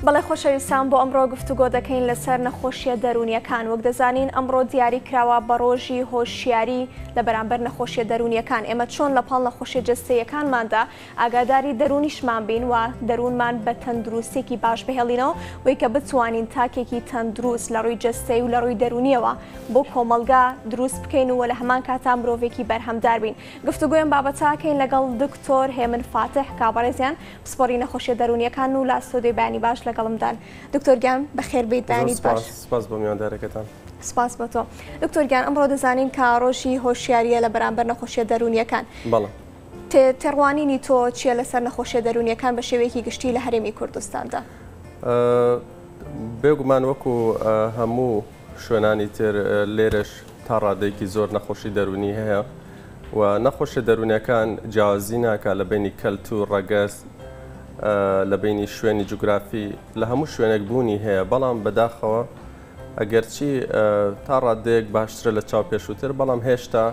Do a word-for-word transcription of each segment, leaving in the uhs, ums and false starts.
بەڵێ خۆشەویستان بۆ ئەمڕۆ گفتوگۆ دەکەین لەسەر نەخۆشیە دەرونیەکان. وەک دەزانین ئەمڕۆ دیاری کراوە بە ڕۆژی هۆشیاری لە بەرامبەر نەخۆشیە دەرونیەکان. ئێمە چۆن لە پاڵ نەخۆشیە جەستەییەکانماندا ئاگاداری دەرونیشمان بین و دەرونمان بە تەندروستێکی باش بهێڵینەوە، وەی کە بتوانین تاکێکی تەندروست لە ڕووی جەستەی و لە ڕووی دەرونیەوە بۆ کۆمەلگا دروست بکەین و لە هەمان کاتا مرۆڤێکی بەرهەمدار بین. گفتوگۆیان بابەتاکەین لەگەڵ دکتۆر هێمن فاتح کابڕێزیان پسپۆڕی نەخۆشیە دەرونیەکان و لاستۆدەی بەیانی باش لەگەڵمدان. دکتۆر گیان بەخێر بیت بەیانیت باش. سپاس بۆ میواندارەکەتان. سپاس بۆ تۆ. دکتۆر گیان ئەمڕۆ دەزانین کە ڕۆژی هۆشیاریە لە بەرامبەر نەخۆشیە دەرونیەکان. بەڵێ. تێڕوانینی تۆ چییە لەسەر نەخۆشیە دەرونیەکان بە شێوەیەکی گشتی لە هەرێمی کوردستاندا؟ بێگومان وەکو هەموو شوێنانی تر لێرەش تا ڕادەیەکی زۆر نەخۆشی دەرونی هەیە و نەخۆشیە دەرونیەکان جیاوازی ناکات لە بینی کەلتور ڕەگەز لە بینی شوێنی جوگرافی لە هەموو شوێنێک بوونی هەیە، بەڵام بەداخەوە ئەگەرچی تا ڕادەیەک باشترە لە چاوپێشووتر، بەڵام هێشتا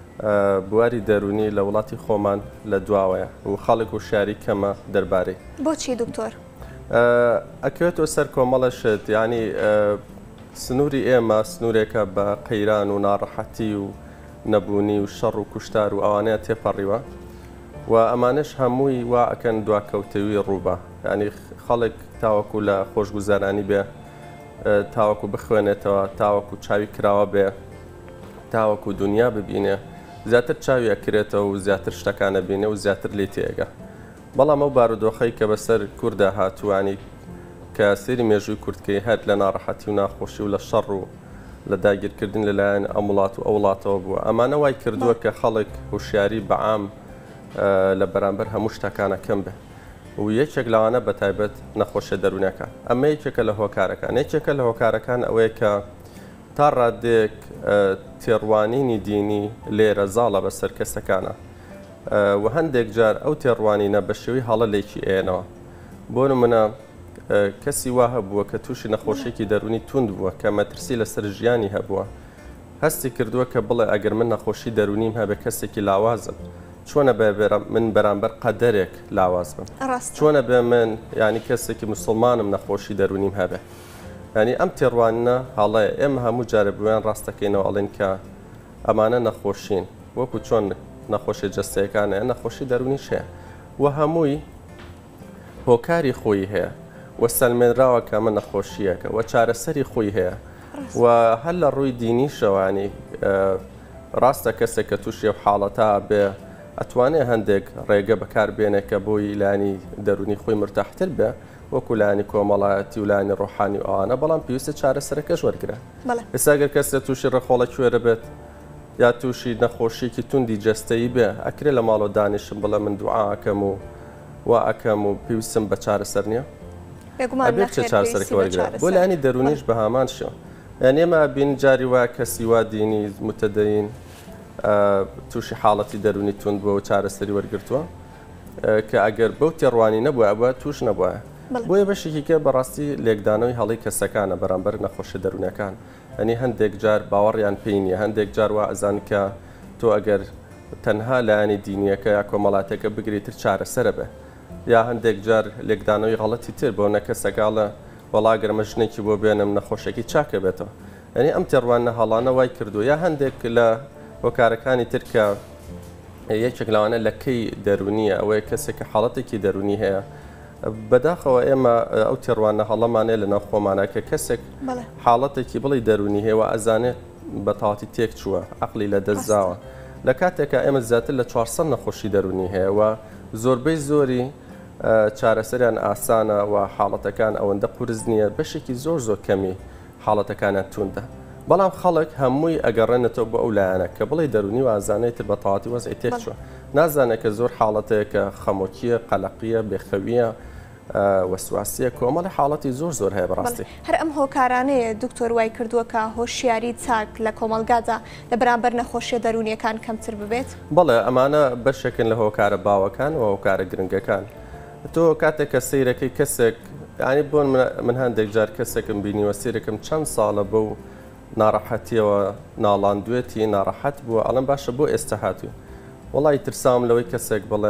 بواری دەرونی لە وڵاتی خۆمان لە دواوەیە و خەڵک و شاری کەمە دەربارەی. بۆچی دکتۆر؟ ئەکەوێتەوە سەر کۆمەڵەشت، ینی سنووری ئێمە سنوورێکە بە قەیران و ناڕەحەتی و نەبوونی و شەڕ و کوشتار و ئەوانەیە تێپەڕیوە و ئەمانش هەمووی وا ئەکەن دواکەوتەوی ڕووبە، ینی خەڵک تاوەکو لە خۆشگوزارانی بێ، تاوەکو بخوێنێتەوە، تاوەکو چاوی کراوە بێ، تاوەکو دنیا ببینێ، زیاتر چاوی ئەکرێتەوە و زیاتر شتەکانە بینێ و زیاتر لێ تێگە. بەڵام ئەو بارودۆخەی کە بەسەر کووردا هاتووانی کە سێری مێژووی کوردکەی هەر لە ناڕەحەتی و ناخۆشی و لە شەڕ و لە داگیرکردن لەلایەن ئەم وڵات و ئەو وڵاتەوە بووە، ئەمانە وای کردووە کە خەڵک هوشیاری بەعام لە بەرامبەر هەموو شتەکانە کەم بێ و یەکێک لەوانە بە تایبەت نەخۆشیە دەرونیەکان. ئەمە یەکێکە لە هۆکارەکان. یەکێکە لە هۆکارەکان ئەوەیە کە تا ڕادێک تێڕوانینی دینی لێرە زاڵە بەسەر کەسەکانە و هەندێک جار ئەو تێڕوانینە بە شێوەی هەڵە لێکی ئێنەوە. بۆ نمونە کەسی وا هەبووە کە تووشی نەخۆشیێکی دەرونی توند بووە کە مەترسی لەسەر ژیانی هەبووە، هەستی کردووە کە بڵێ ئەگەر من نەخۆشی دەرونیم هەبێ کەسێکی لاوازم، چۆنە من بەرامبەر قەدەرێک لاواز بم، چۆنە بێ من ینی کەسێکی مسلمانم نەخۆشی دەرونیم هەبێ. ینی ئەم تێڕوانە هەڵەیە ئێمە هەموو جارە بویان ڕاستەکەینەوە ئەڵێن کە ئەمانە نەخۆشین، وەکو چۆن نەخۆشی جەستەیەکانە نەخۆشی دەرونیش هەیە و هەمووی هۆکاری خۆی هەیە و سەلمێنراوە کە ئەمە نەخۆشیەکە و چارەسەری خۆی هەیە و هەر لە ڕووی دینیشەوانی ڕاستە کەسێک کە تووشی حاڵەتا بێ ئەتوانێت هەندێک ڕێگە بەکاربێنێت کە بۆی لانی دەرونی خۆی مرتاحتر بێ، وەکو لانی کۆمەڵایەتی و لانی ڕۆحانی ئەوانە، بەڵام پێویستە چارەسەرەکەش وەرگرە. ئێستا ئەگەر کەسێک تووشی ڕەخۆڵە کوێرە بێت یا تووشی نەخۆشیێکی توندی جەستەیی بێ، ئەکرێ لە ماڵەوە دانیشم بڵێ من دوعاکەم و وا ئەەکەم و پێویستم بە چارەسەر نییە، ئەبێ چه چارەسەرەکە وەرگرە. بۆ لانی دەرونیش بە هامان شێوە. یان ئێمە بین جاری وا کەسی وا دینی متەدەین تووشی حاڵەتی دەرونی تند بووە و چارەسەری وەرگرتووە کە ئەگەر بەو تێڕوانی نەبووە ئەوە توش نەبووە. بۆیە بەشێکیکە بەڕاستی لێکدانەوەی هەڵی کەسەکانە بەرامبەر نەخۆشی دەرونیەکان. ئەنی هەندێک جار باوەڕیان پێی نییە، هەندێک جار وا ئەزان کە تۆ ئەگەر تەنها لایەنی دینیەکە یا کۆمەڵاتەکە بگریتر چارەسەرە بێ، یا هەندێک جار لێکدانەوەی غەڵەتی تر بۆ نە کەسەکاڵە وەڵاگەرمە ژنێکی بۆ بێنم نەخۆشێکی چاکە بێتەوە. ئەنی ئەم تێڕوانە هەڵانە وای کردو. یا هەندێک لە هۆکارەکانی تر کە یەکێک لەوانە لەکەی دەرونیە ئەوەیە کەسێکە حاڵەتێکی دەرونی هەیە، بەداخەوە ئێمە ئەو تێڕوانە هەڵەمانەیە لە ناو خۆمانە کە کەسێک حاڵەتێکی بڵی دەرونی هەیە و ئەزانێت بە تەواتی تێک چووە، عەقلی لە دەستزاوە. لە کاتێکە ئێمە زیاتر لە چوارسەد نەخۆشی دەرونی هەیە و زۆربەی زۆری چارەسەریان ئاسانە و حاڵەتەکان ئەوەندە قورس نییە، بەشێکی زۆر زۆر کەمی حاڵەتەکانیان توندە. بەڵام خەڵک هەمووی ئەگەڕێنێتەوە بۆ ئەو لایەنە کە بڵێ دەرونی و ئازانەیەتر بە تەواتی وەزعی تێک چووە، نازانێت کە زۆر حاڵەتەیە کە خەمۆکیە، قەلەقیە، بێخەویە، وەسواسیە، کۆمەڵی حاڵەتی زۆر زۆر هەیە بەڕاستی. هەر ئەم هۆکارانەیە دکتۆر وای کردووە کە هۆشیاری چاک لە کۆمەلگادا لە بەرامبەر نەخۆشیە دەرونیەکان کەمتر ببێت؟ بەڵێ ئەمانە بەشێکن لە هۆکارە باوەکان و هۆکارە گرنگەکان. تۆ کاتێک کە سەیرەکەی کەسێک، ینی بۆن من هەندێک جار کەسێکم بینیوە سیرەکەم چەند ساڵە بۆ ناڕەحەتیەوە ناڵاندوێتی ناڕەحەت بووە، ئەڵم باشە بۆ ئێستا هاتووی، وڵی ترسام لەوەی کەسێک بڵێت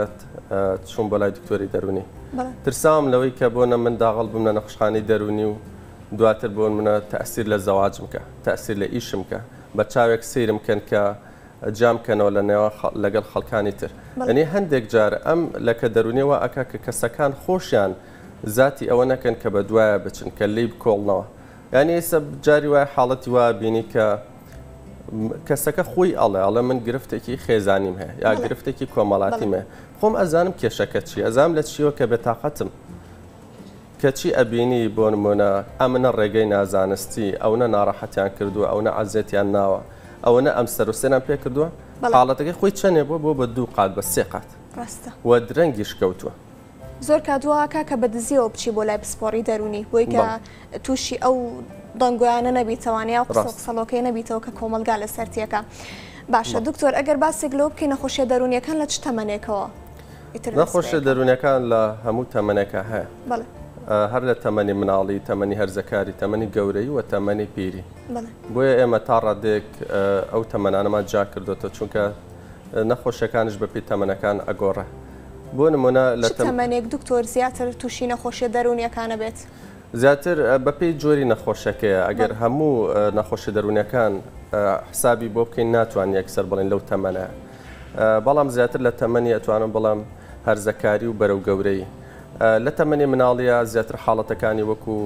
چوون بۆ لای دکتۆری دەرونی ترسام لەوەی کە بۆنە من داغڵ بووم لە نەخۆشخانەی دەرونی و دواتر بۆن منە تەسیر لە زەواجم کە تەسیر لە ئیشم کە بە چاوێک سیرم کەن کە جام کەنەوە لە نێوە لەگەڵ خەڵکانی تر ئەنی هەندێک جار ئەم لەکە دەرونیەوە ئەکا کە کەسەکان خۆشیان زاتی ئەوە نەکەن کە بە دوایە بچن کە لی بکۆڵنەوە یعنی ئێستا جاری وایە حاڵەتی وا بینی کە کەسەکە خۆی ئەڵێ ئەڵێ من گرفتێکی خێزانیم هەیە یا گرفتێکی کۆمەڵاتیم هەیە خۆم ئەزانم کێشەکە چی ئەزانم لە چیەوە کە بێتاقەتم کەچی ئەبینی بۆ نمونە ئەمنە ڕێگەی نازانستی ئەوە ناڕەحەتیان کردووە ئەوە ئازێتیان ناوە ئەوە ئەم سەرۆسێنان پێ کردووە حاڵەتەکەی خۆی چەندێ بۆ بۆ بە دوو قات بە سێ قات و درەنگیش کەوتووە زۆر کاتوواکە کە بە دزیەوە بچی بۆ لای پسپۆڕی دەرونی بۆی کە تووشی ئەو دەنگۆیانە نەبیتەوانیا و قسەڵۆکەی نەبیتەوە کە کۆمەلگا لە سەرتیەکە باشە دکتۆر ئەگەر باسێک لەوە بکەین نەخۆشیە دەرونیەکان لە چ تەمەنێکەوە نەخۆشیە دەرونیەکان لە هەموو تەمەنێکە هەیە هەر لە تەمەنی مناڵی تەمەنی هەرزەکاری تەمەنی گەورەی و تەمەنی پیری بۆیە ئێمە تا ڕادێک ئەو تەمەنانەمان جا کردوتە چونکە نەخۆشیەکانش بەپی تەمەنەکان ئەگۆڕە بۆ نمونە لە تەمەنێک دکتۆر زیاتر تووشی نەخۆشیە دەرونیەکانە بێت زیاتر بەپی جۆری نەخۆشەکەیە ئەگەر هەموو نەخۆشی دەرونیەکان حسابی بۆ بکەین ناتوان یەکسەر بڵێن لەو تەمەنە بەڵام زیاتر لە تەمەنی ئەتوانم بەڵام هەرزەکاری و بەرەو گەورەی لە تەمەنی مناڵیە زیاتر حاڵەتەکانی وەکو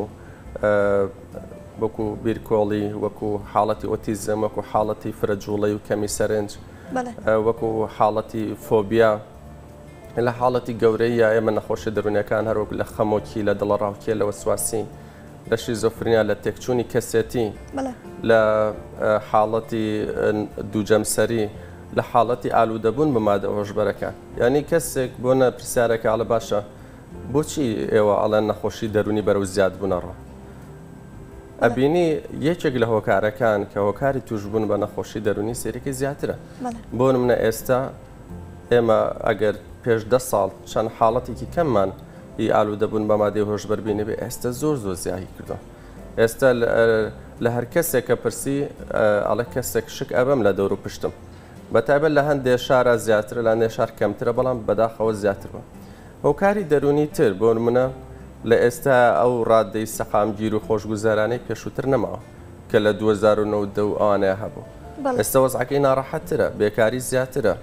وەکو بیرکۆڵی وەکو حاڵەتی ئۆتیزم وەکو حاڵەتی فرەجوڵی و کەمی سەرنج وەکو حاڵەتی فۆبیا لە حاڵەتی گەورەیە ئێمە نەخۆشی دەرونیەکان هەروەک لە خەمۆکی لە دڵە ڕاوکیە لە وەسواسی لە شیزۆفرینیا لە تێکچوونی کەسێتی لە حاڵەتی دووجەمسەری لە حاڵەتی ئالوودەبوون بە مادە هۆشبەرەکان یعنی کەسێک بۆ نە پرسیارەکە ئاڵە باشە بۆچی ئێوە ئەڵێن نەخۆشی دەرونی بەرەو زیاد بوونەڕە ئەبینی یەکێک لە هۆکارەکان کە هۆکاری توشبوون بە نەخۆشی دەرونی سێرەکەی زیاترە بۆ نمونە ئێستا ئێمە ئەگەر پێش دە ساڵ چەند حاڵەتێکی کەممان هی ئالوودەبوون بە مادەی هۆشبەر بینی بێ ئێستا زۆر زۆر زیایی کردو ئێستا لە هەر کەسێکە پرسی ئەڵە کەسێک شک ئەبەم لە دەور و پشتم بەتایبەت لە هەندێک شارە زیاترە لە نێشار کەمترە بەڵام بەداخەوە زیاتر بوو هۆکاری دەرونی تر بۆ نمونە لە ئێستا ئەو ڕادەی سەقامگیر و خۆشگوزارانەی پێشووتر نەماوە کە لە دوو هەزار و نۆ و ئەوانەیە هەبوو ئێستا وەزعەکەی ناڕەحەتترە بێکاری زیاترە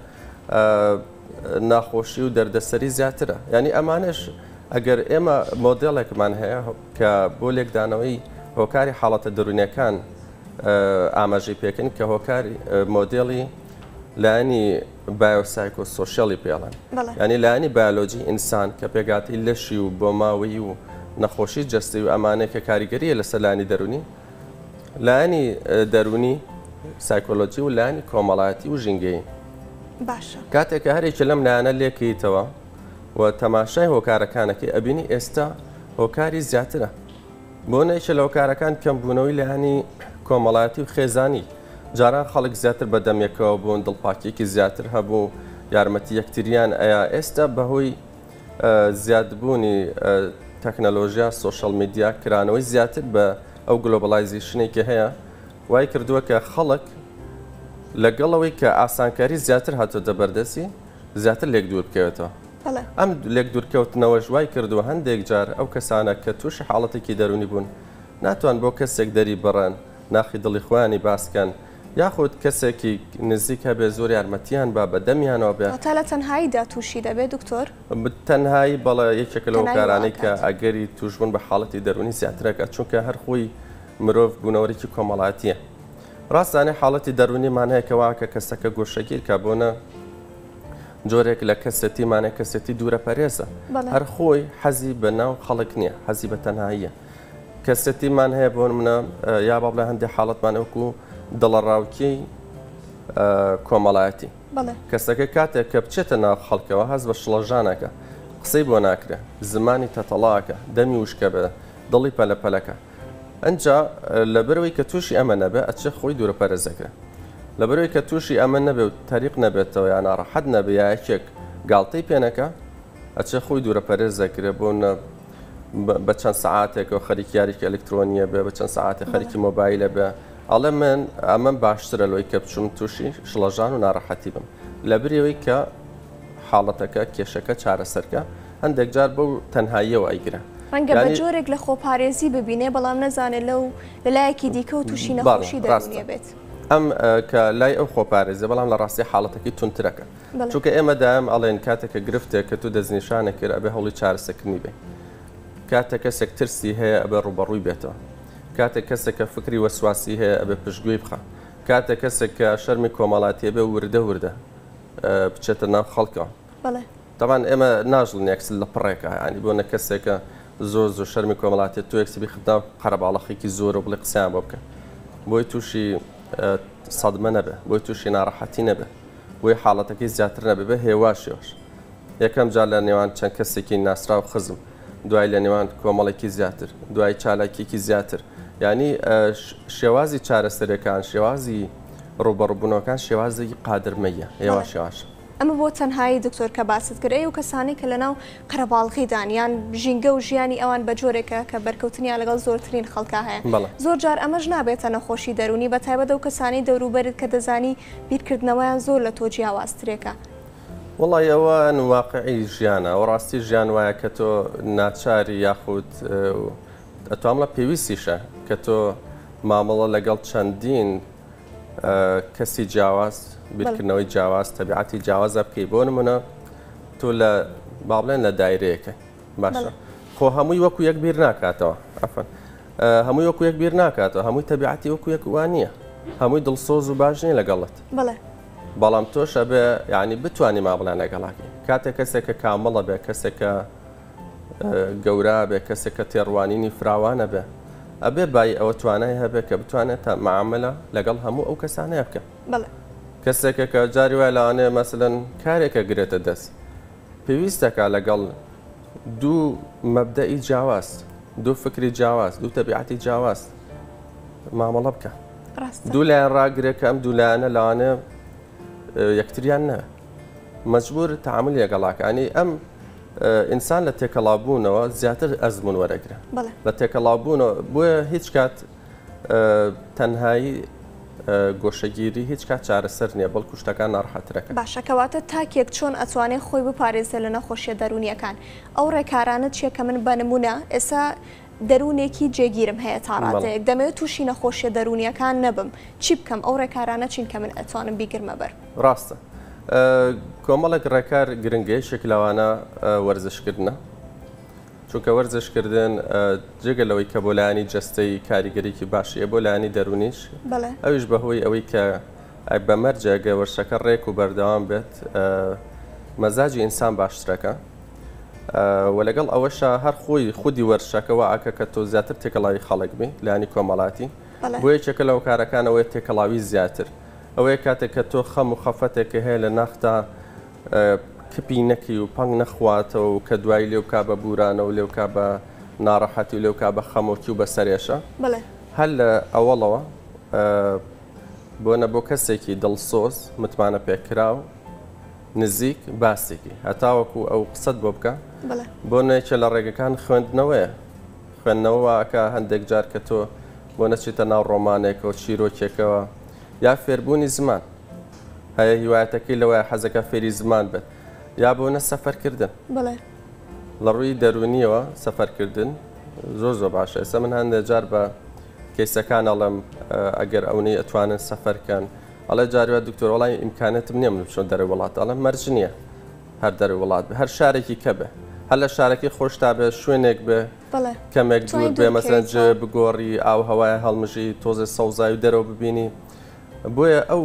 ناخۆشی و دەردەسەری زیاترە ینی ئەمانش ئەگەر ئێمە مۆدێڵێکمان هەیە کە بۆ لێکدانەوەی هۆکاری حاڵەتە دەرونیەکان ئاماژەی پێکەین کە هۆکاری مۆدێڵی لانی بایۆسایکۆ سۆشیالی پێڵن ینی لانی بایۆلۆجی ئینسان کە پێگاتی لەشی و بۆ ماوەی و نەخۆشی جەستی و ئەمانەیە کە کاریگەریە لەسەر لانی دەرونی لانی دەرونی سایکۆلۆجی و لانی کۆمەڵایەتی و ژینگەی کاتێککە هەرێکی لەم لایەنە لێکیتەوە و تەماشای هۆکارەکانەکەی ئەبینی ئێستا هۆکاری زیاترە بۆ نەیکە لە هۆکارەکان کەمبوونەوەی لایانی کۆمەڵایەتی و خێزانی جاران خەڵک زیاتر بەدەمێکەوە بوون دڵپاکێکی زیاتر هەبوو یارمەتی یەکتریان ئەیە ئێستا بەهۆی زیادبوونی تەکنەلۆژیا سۆشەڵ میدیا کرانەوەی زیاتر بە ئەو گلۆبەڵایزیشنێکی هەیە وای کردووە کە خەڵک لەگەڵەوەی کە ئاسانکاری زیاتر هاتۆ دەبەردەسی زیاتر لێک دوور بکەوێتەوە ئەم لێک دوورکەوتنەوە ژوای کردووە هەندێک جار ئەو کەسانە کە تووشی حاڵەتێکی دەرونی بوون ناتوان بۆ کەسێک دەری بڕێن ناخی دڵی خۆیانی باسکەن یاخود کەسێکی نزیک هەبێ زۆر یارمەتیان با بەدەمیانەوە بێ تا لە تەنهاییدا تووشی دەبێت دکتۆر تەنهایی بەڵێ یەکێکە لەو کارانەی کە ئەگەری توشبوون بە حاڵەتی دەرونی زیاترەکە چونکە هەر خۆی مرۆڤ بوونەوەرێکی کۆمەڵاتیە ڕاستانەی حاڵەتی دەرونیمان هەیە کەوا کە کەسەکە گۆشەگیر کە بۆنە جۆرێک لە کەسەتیمانە کەسەتی دوورە پەرێزە هەر خۆی حەزی بە ناو خەڵک نییە حەزی بە تەنهاییە کەسەتیمان هەیە بۆ منە یا با بڵێ هەندێک حاڵەتمانەوەکو دڵەڕاوکی کۆمەڵایەتی کەسەکە کاتێک کە بچێتە ناو خەڵکەوە هەز بە شڵەژانەکە قسەی بۆ ناکرێ زمانی تەتەڵاکە دەمی وشکە بێ دڵی پەلەپەلەکە ئەنجا لەبەرەوەی کە تووشی ئەمە نەبێ ئەچێ خۆی دوورە پەرێزەکرێ لەبەرەوەی کە تووشی ئەمە نەبێ و تاریق نەبێتەوە یان ناڕەحەت نەبێ یا یەکێک گاڵتەی پێنەکە ئەچێ خۆی دوورە پەرێزەکرێ بۆ بە چەند سەعاتێکەوە خەریکی یاریکی ئەلکترۆنیە بێ بە چەند سەعاتێک خەریکی مۆبایلە بێ ئەڵێ من ئەمە باشترە لەوەی کە بچوم تووشی شڵەژان و ناڕەحەتی بم لەبرەوەی کە حاڵەتەکە کێشەکە چارەسەرکە هەندێک جار بەو تەنهاییەوە ئەیگرە ڕەنگە بە جۆرێک لە خۆپارێزی ببینێ بەڵام نەزانێت لەو لەلایەکی دیکە و تووشی نەخۆشی دەرونیە بێت ئەم کە لای ئەو خۆپارێزە بەڵام لە ڕاستی حاڵەتەکەی تونترەکە چونکە ئێمە دایم ئەڵێن کاتێکە گرفتێک کە تو دەستنیشانە کرد ئەبێ هەوڵی چارەسەرکردنی بێ کاتێک کەسێک ترسی هەیە ئەبێ ڕوبەڕووی بێتەوە کاتێک کەسێکە فکری وەسواسی هەیە ئەبێ پشتگوێی بخە کاتێک کەسێک کە شەرمی کۆمەڵاتیە بێ وردە وردە بچێتە ناو خەڵکەوە طبعاً ئێمە ناژڵن یەکسل لە پڕێکە ینی بۆ نە کەسێکە زۆر زۆر شەرمی کۆمەڵاتێت تو یەکسبی خدا قەرەباڵەخێکی زۆر و بڵێ قسەیان بۆ بکە بۆی تووشی سەدمە نەبێ بۆی تووشی ناڕەحەتی نەبێ بۆی حاڵەتەکەی زیاتر نەبێ بە هێواشیەوەش یەکەم جار لە نێوان چەند کەسێکی ناسرا و خزم دوای لە نێوان کۆمەڵێکی زیاتر دوای چالاکیێکی زیاتر ینی شێوازی چارەسەرەکان شێوازی ڕوبەڕووبوونەوەکان شێوازی قادرمەیە هێوا شێواش ئەمە بۆ تەنهایی دکتۆر کە باست کرێ و کەسانی کە لەناو قەرەباڵغیدان یان ژینگە و ژیانی ئەوان بە جۆرێکە کە بەرکەوتنیان لەگەڵ زۆرترین خەڵکا هەیە زۆر جار ئەمەش نابێتە نەخۆشی دەرونی بە تایبەت ئەو کەسانی دەوروبەرت کە دەزانی بیرکردنەوەیان زۆر لە تۆ جیاوازترێکە وڵی ئەوە واقعی ژیانە و ڕاستی ژیان وایە کە تۆ ناچاری یاخود ئەتوام لە پێویستیشە کە تۆ مامەڵە لەگەڵ چەندین کەسی جیاواز بیرکردنەوەی جیاواز تەبیعەتی جیاوازە بکەی بۆ نمونە تۆ لە با بڵێن لە دایرەیەکە باشە خۆ هەمووی وەکو یەک بیر ناکاتەوە ئەفەن هەمووی وەکو یەک بیر ناکاتەوە هەمووی تەبیعەتی وەکو یەک وانە هەمووی دڵسۆز و باش نیە لەگەڵت بەڵام تۆش ئەبێ یعنی بتوانانی ما بڵێن لەگەڵاکی کاتێک کەسێکە کامەڵە بێ کەسێکە گەورە بێ کەسێکە تێڕوانینی فراوانە بێ ئەبێ بای ئەوە توانای هەبێت کە بتوانێت تا معاملە لەگەڵ هەموو ئەو کەسانەیە بکە کەسێکە کە جاری وای لەوانەیە مەسەلەن کارێکە گرێتە دەست پێویستەکە لەگەڵ دوو مەبدەئی جیاواز دوو فکری جیاواز دوو تەبیعەتی جیاواز مامەڵە بکە دوو لایەن ڕاگرێت کە ئەم دوو لایەنە لەوانەیە یەکتریان نەوە مەجبور تەعامل لەگەڵاکانی ئەم ئینسان لە تێکەڵابوونەوە زیاتر ئەزمون وەرەگرە لە تێکەڵابوونەوە بۆیە هیچ کات تەنهایی گۆشەگیری هیچ کات چارەسەر نییە بەڵکو شتەکان ناڕەحەترەکە باشەکەواتە تاکێک چۆن ئەتوانێت خۆی بپارێزە لە نەخۆشیە دەرونیەکان ئەو ڕێکارانت چیە کە من بە نمونە ئێستا دەرونێکی جێگیرم هەیە تا ڕاتەیەک دەمەوێت تووشی نەخۆشیە دەرونیەکان نەبم چی بکەم ئەو ڕێکارانە چین کە من ئەتوانم بیگرمە بەر ڕاستە کۆمەڵێک ڕێکار گرنگەی شکلاوانە وەرزشکردنە چونکە وەرزشکردن جێگە لەوەی کە بۆ لایانی جەستەی کاریگەریکی باشیە بۆ لایانی دەرونیش ئەویش بەهۆی ئەوەی کە بەمەرجێگە وەرشەکە ڕێک و بەردەوام بێت مەزاجی ئینسان باشترەکە و لەگەڵ ئەوەشە هەر خۆی خودی وەرشەکەەوە ئاکە کە تۆ زیاتر تێکەڵاوی خەڵک بێ لایانی کۆمەڵاتی بۆ یەکێکە لەو کارەکانەوەی تێکەڵاوی زیاتر ئەوەیە کاتێک کە تۆ خەم و خەفەتێکە هەیە لە ناختا کپی نەکی و پەنگ نەخواتەوە و کە دوای لێو کا بە بورانە و لێو کا بە ناڕەحەتی و لێو کا بە خەمۆکی و بە سەرێشە هەر لە ئەوەڵەوە بۆنە بۆ کەسێکی دڵسۆز متمانە پێکرا و نزیک باسێکی هەتاوەکو ئەو قسەت بۆ بکە بۆ نێکە لە ڕێگەکان خوێندنەوەیە خوێندنەوەکە هەندێک جار کە تۆ بۆ نەچیتە ناو ڕۆمانێکەوە چیرۆکێکەوە یا فێربوونی زمان هەیە هیوایەتەکەی لەوەیە حەزەکە فێری زمان بێت یا بۆنە سەفەرکردن لە ڕووی دەرونیەوە سەفەرکردن زۆر زۆر باشە ئێستا من هەندێک جار بە کەیسەکان ئەڵێم ئەگەر ئەوەی ئەتوانن سەفەرکەن ئەڵێ جاروە دکتۆر وڵی ئیمکانێتم نییە من بچۆن دەرەوە وڵات ئەڵێم مەرج نییە هەر دەرەوە وڵات بێ هەر شارێکی کە بێ هەر لە شارێکی خۆشتا بێ شوێنێک بێ کەمێک دوور بێ مەسەرەن جێ بگۆڕی ئاو هەوای هەڵمژی تۆزە سەوزای و دەرەوە ببینی بۆیە ئەو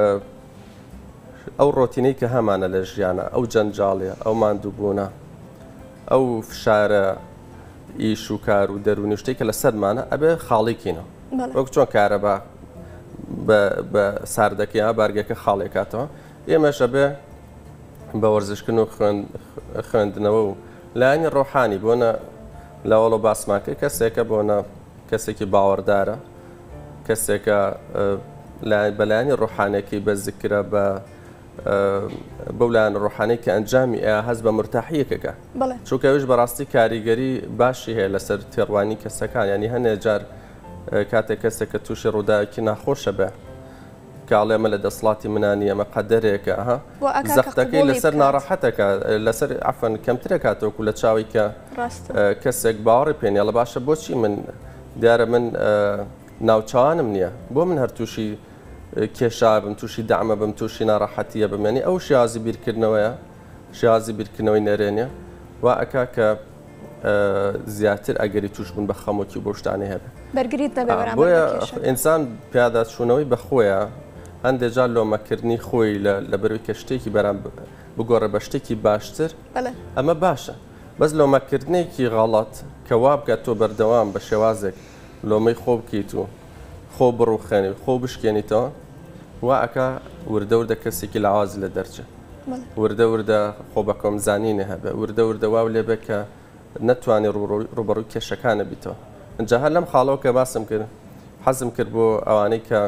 ئەو ڕۆتینەی کە هەمانە لە ژیانە ئەو جەنجاڵیە ئەو ماندووبوونە ئەو فشارە ئیش و کار و دەرونی شتێکە لە سەرمانە ئەبێ خاڵێکینەوە وەک چۆن کارەبا بە ساردەکەی بارگەکە خاڵێکاتەوە ئێمەش ئەبێ بە وەرزشکردن و خوێندنەوە و لایانی ڕۆحانی بۆنە لەوەڵە باسماکە کەسێکە بۆنە کەسێکی باوەڕدارە کەسێکە بەلایانی ڕۆحانێکی بە زیکرە بە بەولایەن ڕۆحانەی کە ئەنجامی ئەیە هەست بە مرتاحیەکەکە چونکەویش بەڕاستی کاریگەری باشی هەیە لەسەر تێڕوانی کەسەکان ینی هەنێ جار کاتێک کەسێک کە تووشی ڕووداوێکی ناخۆشە بێ کاڵێ ئەمە لە دەسڵاتی منانی ئەمە قەدەرێکە ها زەختەکەی لەسەر ناڕەحەتەکە لەسەر عەفەن کەمترە کاتۆکو لە چاوی کە کەسێک باوەڕی پێێنە لە باشە بۆچی من دیارە من ناوچوانم نییە بۆ من هەر تووشی کێشا بم تووشی دامە بم تووشی ناڕەحەتیە بمێنی ئەو شیازی بیرکردنەوەیە شیازی بیرکردنەوەی نەرێنێ وا ئەکا کە زیاتر ئەگەری توش بوون بە خەمۆکی بۆ شتانی هەبێت بەرگریت نەبێ بۆیە ئینسان پیادا چوونەوەی بەخۆیە هەندێک جار لۆمەکردنی خۆی لە بەروی کە شتێکی بەرام بگۆڕە بە شتێکی باشتر ئەمە باشە بەس لۆمەکردنێکی غەڵەت کە وا بکات تۆ بەردەوام بە شێوازێک لۆمەی خۆ بکەیت و خۆ بڕوخێنی خۆ بشکێنیتەوە وا ئەکا وردە وردە کەسێکی لە ئاوازی لە دەرچێ وردە وردە خۆ بە کۆمزانینە هەبێ وردە وردە واو لێبێ کە نەتوانێت ڕوبەڕووی کێشەکانە بیتەوە ئەجا هەر لەم خاڵەوە کە باسم کرد حەزم کرد بۆ ئەوانەی کە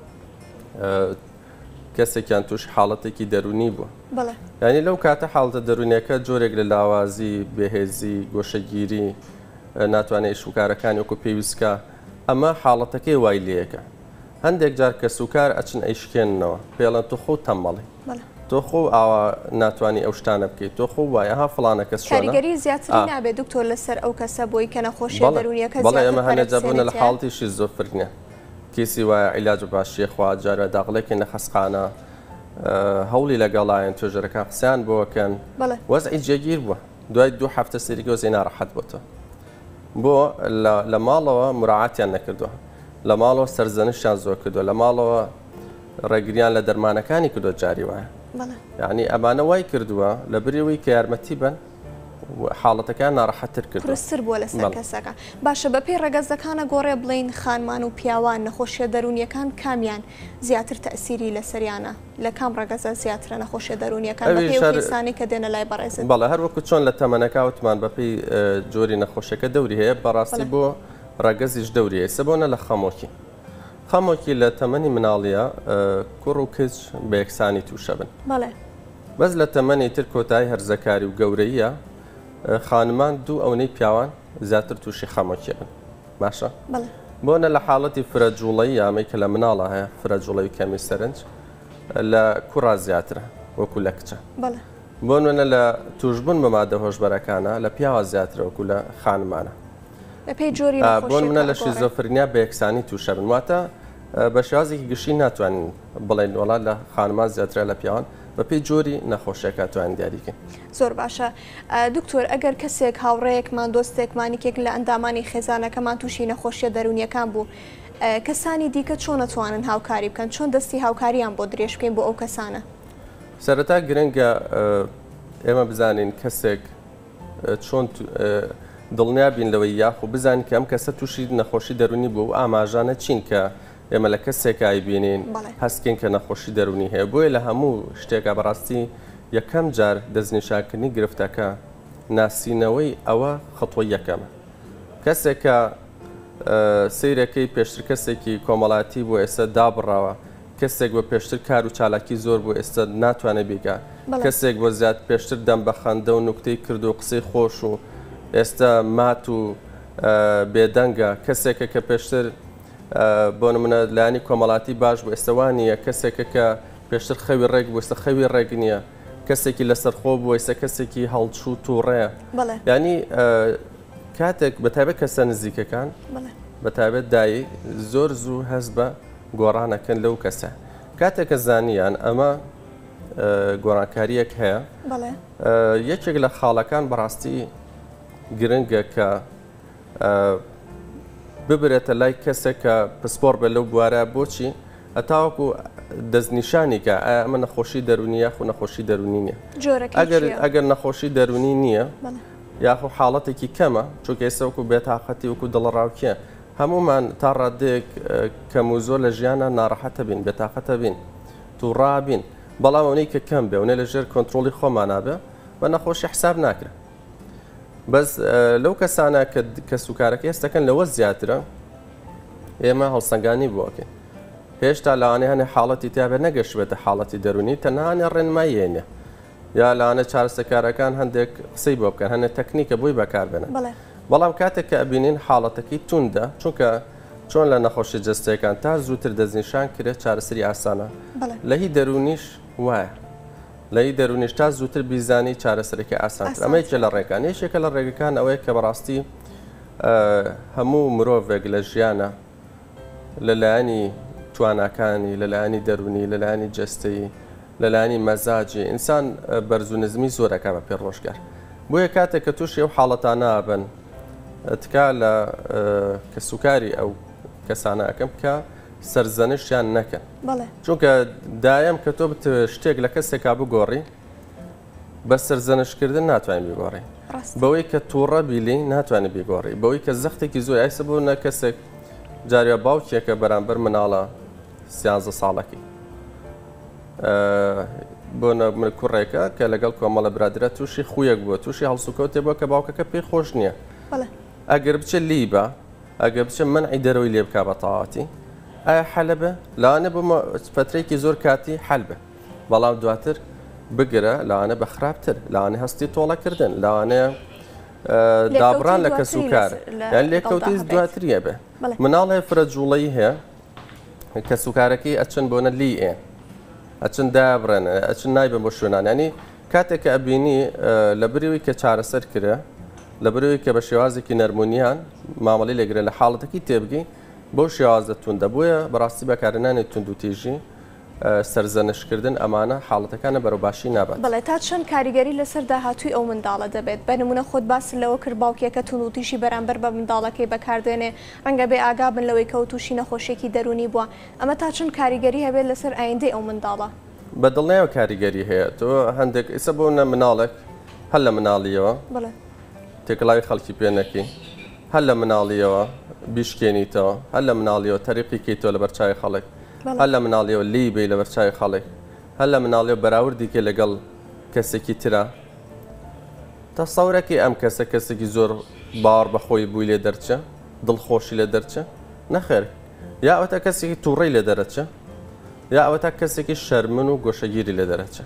کەسێکیان توش حاڵەتێکی دەرونی بووە ینی لەو کاتە حاڵتە دەرونیەکە جۆرێک لە لاوازی بێهێزی گۆشەگیری ناتوانێت شوکارەکانی وەکو پێویستکە ئەمە حاڵەتەکەی وای لەکە هەندێک جار کە سوکار ئەچن ئەیشکێننەوە پێڵەن تو خۆ تەمەڵی تۆ خۆ ئاوا ناتوانانی ئەو شتانە بکەیت تۆ خۆ وایە ها فڵانە کەس کاریگەری زیاتری نابێت دکتۆر لەسەر ئەو کەسە بۆی کە نەخۆشیە دەرونیەکە بەڵێ ئەمە هەنێجابوونە لە حاڵتیشی زۆرفرنیە کێسی وایە عیلاج باشیە خوا جارە داغڵێکی نەخەسقانە هەوڵی لەگەڵایەن توێژەرەکان قسەیان بۆکەن وەزعی جێگیر بووە دوای دوو هەفتە سەریگە زێ ناڕەحەت بۆتە بۆ لە ماڵەوە مراعاتیان نەکردووە لە ماڵەوە سەرزەنشیان زۆر کردووە لە ماڵەوە ڕێگریان لە دەرمانەکانی کردو جاری وایە یعنی ئەمانە وای کردووە لە بریەوەی کە یارمەتی بن حاڵەتەکان ناڕەحەتتر کرد پرستر بووە لەسەر کەسەکە باشە بەپێی ڕێگەزەکانە گۆڕێ بڵین خانمان و پیاوان نەخۆشیە دەرونیەکان کامیان زیاتر تەئسیری لەسەریانە لە کام ڕێگەزە زیاترە نەخۆشیە دەرونیەکان بەپێی کە دێنە لای بەڕێزت بەڵێ هەروەکو چۆن لە تەمەنەکەوتمان بەپێی جۆری نەخۆشیەکە دەوری هەیە بەڕاستی بۆ ڕێگەزیش دەوریە سەبۆنە لە خەمۆکی خەمۆکی لە تەمەنی مناڵیە کوڕ و کچ بە یەکسانی تووشە بن بەس لە تەمەنی تر کۆتایی هەرزەکاری و گەورەیە خانمان دوو ئەوەی پیاوان زیاتر تووشی خەمۆکی بن باشە بۆنە لە حاڵەتی فرەجوڵەی یامەی کە لە مناڵە هەیە فرەجوڵەی و کەمی سەرنج لە کوڕا زیاترە وەکو لە کچە بۆ نوێنە لە توشبوون بە مادە هۆشبەرەکانە لە پیاوە زیاترە وەکو لە خانمانە بۆن منە لە شیزۆفرنیا بە یەکسانی تووشە بن واتە بە شێوازێکی گشتی ناتوانین بڵێن وڵات لە خانمان زیاترە لە پیاوان بەپێی جۆری نەخۆشیەکە توانین دیاریکەین زۆر باشە دکتۆر ئەگەر کەسێک هاوڕەیەکمان دۆستێکمانێکێک لە ئەندامانی خێزانەکەمان تووشی نەخۆشیە دەرونیەکان بوو کەسانی دیکە چۆن نەتوانن هاوکاری بکەن چۆن دەستی هاوکاریان بۆ درێژ بکەین بۆ ئەو کەسانە سەرەتا گرنگە ئێمە بزانین کەسێک چۆن دڵنیابین لەوەی یاخو بزانین کە ئەم کەسە تووشی نەخۆشی دەرونی بوو و ئاماژانە چین کە ئێمە لە کەسێک ئایبینین هەستکەین کە نەخۆشی دەرونی هەیە بۆیە لە هەموو شتێکە بەڕاستی یەکەم جار دەستنیشانکردنی گرفتەکە ناسینەوەی ئەوە خەتۆی یەکەمە کەسێک کە سیرەکەی پێشتر کەسێکی کۆمەڵاتی بۆ ئێستا دابڕاوە کەسێک بۆ پێشتر کار و چالاکی زۆر بۆ ئێستا ناتوانێت بیکە کەسێک بۆ زیاد پێشتر دەم بە خەندە و نوکتەی کرد و قسەی خۆش و ئێستا مات و بێدەنگە کەسێکە کە پێشتر بۆ نمونە لایانی کۆمەڵاتی باش بوو ئێستاوانیە کەسێکە کە پێشتر خەوی ڕێک بوو ئێستا خەوی ڕێک نییە کەسێکی لەسەرخۆ بوو ئێستا کەسێکی هەڵچوو تووڕێە ینی کاتێک بەتابێت کەسە نزیکەکان بەتابێت دایی زۆر زوو هەست بە گۆڕانەکەن لەو کەسە کاتێکە زانیان ئەمە گۆڕانکاریەک هەیە یەکێک لە خاڵەکان بەڕاستی گرنگە کە ببرێتە لای کەسێک کە پسپۆر بە لەو بوارە بۆچی ئەتاوەکو دەستنیشانی کە ئەمە نەخۆشی دەرونی یاخو نەخۆشی دەرونی نییە ئەگەر نەخۆشی دەرونی نییە یاخو حاڵەتێکی کەمە چونکە ئێستا بێتاقەتی وەکو دڵڕاوکیە هەمومان تا ڕادێک کەم و زۆر لە ژیانە ناڕەحەتە بین بێتاقەتە بین تووڕابین بەڵام ئەوەی کە کەم بێ ئەوەی لەژێر کۆنتترۆلی خۆمانابێ بە نەخۆشی حساب ناکرێت بەس لەو کەسانە کە سوکارەکە هێستەکەن لەوە زیاترە ئێمە هەڵسەنگانی بووەکەین هێشتا لەوانێ هەنێ حاڵەتی تیاابێ نەگەشتبێتە حاڵەتی دەرونی تەنانە ڕێنماییێنێ یا لەوانە چارەسەکارەکان هەندێک قسەی بۆ بکەن هەنێ تەکنیکە بۆی بەکاربێنن بەڵام کاتێک کە ئەبینین حاڵەتەکەی توندە چونکە چۆن لە نەخۆشی جستەکان تا زووتر دەستنیشان کرێت چارەسەری ئاسانە لە هی دەرونیش وایە لە هی دەرونیش تا زووتر بیزانی چارەسەرەکە ئاسانتر ئەمەیەکە لە ڕێگەکان یەکێکە لە ڕێگەکان ئەوەیە کە بەڕاستی هەموو مرۆڤێک لە ژیانە لەلایەنی تواناکانی لەلایەنی دەرونی لەلایەنی جستەیی لەلایەنی مەزاجی ئینسان بەرز و نزمی زۆرەکە بە پێ ڕۆژگار بۆیە کاتێک کە تووشی ئەو حاڵەتانە ئابن تکا لە کە سوکاری ئەو کەسانە ئەەکەم کە سەرزەنشیان نەکەن چونکە دایم کە تۆ شتێک لە کەسێکا بگۆڕی بە سەرزەنشکردن ناتوانین بیگۆڕی بەوەی کە تووڕە بیلی ناتوانێت بیگۆڕی بەوەی کە زەختێکی زۆر ئایسە بۆ نە کەسێک جاریە باوکێکە بەرامبەر مناڵە سیانزە ساڵەکی بۆ کوڕێکە کە لەگەڵ کۆمەڵە برادرە تووشی خویەک بووە تووشی هەڵسوکەوتێ بووە کە باوکەکە پێی خۆش نییە ئەگەر بچێ لیبە ئەگەر بچە منعی دەرەوەی لێ بکا بە تەواوەتی ئایا حەلە بێ لەوانە بۆ فترێکی زۆر کاتی حەل بێ بەڵام دواتر بگرە لەوانە بە خراپتر لەوانێ هەستی تۆڵەکردن لەوانەیە دابڕان لە کەس و کار یان لێکەوتی دواتریە بێ مناڵێ فرە جوڵەی هەیە کە سوکارەکەی ئەچن بۆنە لی ئێ ئەچن دابڕێنە ئەچن نایبن بۆ شوێنان ینی کاتێک کە ئەبینی لە بریوی کە چارەسەر کرێ لە بروی کە بە شێوازێکی نەرمونیان مامەڵی لێگرێت لە حاڵەتەکی تێبگەی بۆ شێوازە توندە بووە بەڕاستی بەکارهێنانی تونند و تێژی سەرزەنشکردن ئەمانە حاڵەتەکانە بەرەوباشی نابێت. بەڵێ تا چەند کاریگەری لەسەر داهاتووی ئەو منداڵە دەبێت بە نمونە خۆت باس لەوە کرد باوکێکە تونند و تیژی بەرامبەر بە منداڵەکەی بەکاردێنێ ڕەنگە بێ ئاگا بن لەوەی کە تووشی نەخۆشیێکی دەرونی بووە ئەمە تا چەند کاریگەری هەبێت لەسەر ئایندەی ئەو منداڵە بەدڵنیەوە کاریگەری هەیە تۆ هەندێک ئێستا بۆ نە مناڵێک هەر لە مناڵیەوە تێکڵاوی خەڵکی پێنەکەی هەر لە مناڵیەوە بیشکێنیتەوە هەر لە مناڵیەوە تەریقی کەیتەوە لە بەرچاوی خەڵک هەر لە مناڵیەوە لی بێ لە بەرچاوی خەڵک هەر لە مناڵیەوە بەراوردی کە لەگەڵ کەسێکی ترە تەسەورەکی ئەم کەسە کەسێکی زۆر باوەڕ بەخۆی بووی لێ دەرچە دڵخۆشی لێ دەرچە نەخێر یا ئەوەتە کەسێکی تووڕەی لێ دەرەچە یا ئەوەتە کەسێکی شەرمن و گۆشەگیری لێ دەرەچە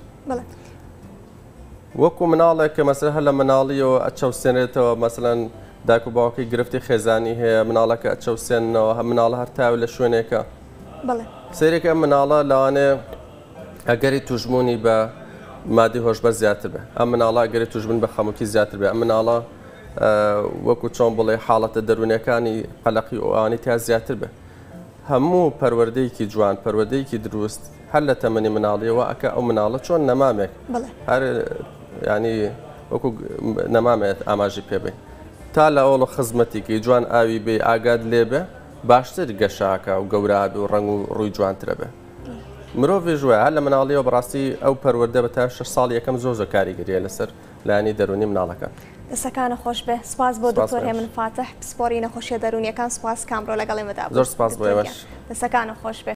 وەکو مناڵێک کە مەسەر هەر لە مناڵیەوە ئەچەوسێنێتەوە مەسەڵەن داک و باوکەی گرفتی خێزانی هەیە مناڵەکە ئەچەوسێنەوە هەم مناڵە هەر تاوی لە شوێنێکە سێرێکە مناڵە لەوانێ ئەگەری توژبوونی بە مادی هۆشبەر زیاتر بێ ئەم مناڵە ئەگەری توژبن بە خەموکی زیاتر بێ ئەم مناڵە وەکو چۆن بڵێ حاڵەتە دەروونیەکانی قەلەقی ئەوانی تا زیاتر بێ هەموو پەروەردەیەکی جوان پەروەردەیەکی دروست هەر لە تەمەنی مناڵیەوە ئەکە ئەو مناڵە چۆن نەمامێک هەر ینی وەکو نەمامێت ئاماژی پێبێ تا لە ئەوڵە خزمەتێکی جوان ئاوی بێ ئاگاد لێ بێ باشتر گەشاکە و گەورابێ و ڕنگ و ڕووی جوانترە بێ مرۆڤ ژوە هەر لە مناڵیەوە بەڕاستی ئەو پەروەردە بە تا شەش ساڵ یەکەم زۆر زۆر کاریگەریە لەسەر لایەنی دەرونی مناڵەکان دەسەکانە خۆش بێ سپاس بۆ دکتۆر هێمن فاتح پسپۆڕی نەخۆشیە دەرونیەکان سپاس کامڕۆ لەگەڵ ئێمەدا زۆر سپاس بۆ ئێوەش دەسەکانە خۆش بێ